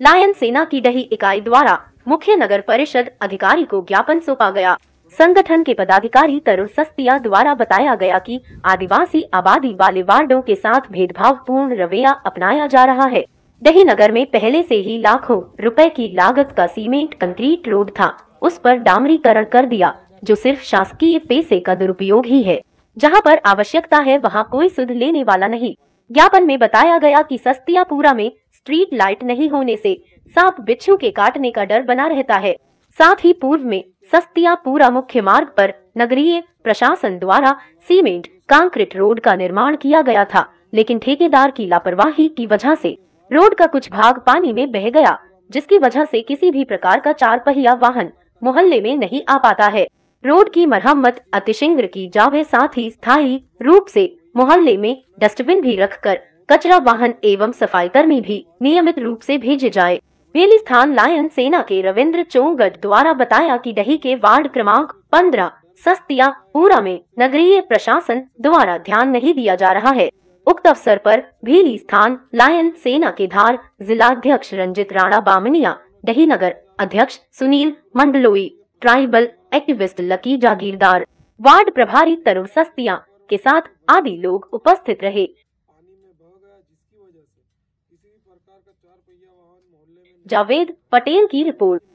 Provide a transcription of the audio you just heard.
Lion सेना की डही इकाई द्वारा मुख्य नगर परिषद अधिकारी को ज्ञापन सौंपा गया। संगठन के पदाधिकारी तरुण सस्तिया द्वारा बताया गया कि आदिवासी आबादी वाले वार्डों के साथ भेदभावपूर्ण रवैया अपनाया जा रहा है। डही नगर में पहले से ही लाखों रुपए की लागत का सीमेंट कंक्रीट रोड था, उस पर डामरीकरण कर दिया, जो सिर्फ शासकीय पैसे का दुरुपयोग ही है। जहां पर आवश्यकता है वहां कोई सुध लेने वाला नहीं। ज्ञापन में बताया गया कि सस्तियापुरा में स्ट्रीट लाइट नहीं होने से सांप बिच्छू के काटने का डर बना रहता है। साथ ही पूर्व में सस्तियापुरा मुख्य मार्ग पर नगरीय प्रशासन द्वारा सीमेंट कंक्रीट रोड का निर्माण किया गया था, लेकिन ठेकेदार की लापरवाही की वजह से रोड का कुछ भाग पानी में बह गया, जिसकी वजह से किसी भी प्रकार का 4 पहिया वाहन मोहल्ले में नहीं आ पाता है। रोड की मरम्मत अतिशीघ्र की जावे, साथ ही स्थायी रूप से मोहल्ले में डस्टबिन भी रखकर कचरा वाहन एवं सफाई कर्मी भी नियमित रूप से भेजे जाए। मेली स्थान लायन सेना के रविंद्र चोंगट द्वारा बताया कि डही के वार्ड क्रमांक 15 सस्तियापुरा में नगरीय प्रशासन द्वारा ध्यान नहीं दिया जा रहा है। उक्त अवसर पर भीली स्थान लायन सेना के धार जिलाध्यक्ष रंजित राणा बामनिया, डही नगर अध्यक्ष Sunil Mandloi, tribal activist Lucky Jagirdar, ward प्रभारी तरुण सस्तिया के साथ आदि लोग उपस्थित रहे। जावेद पटेल की रिपोर्ट।